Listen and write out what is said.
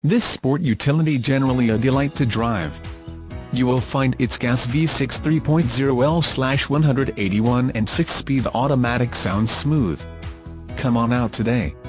This sport utility generally a delight to drive. You will find its gas V6 3.0L/181 and 6-speed automatic sounds smooth. Come on out today.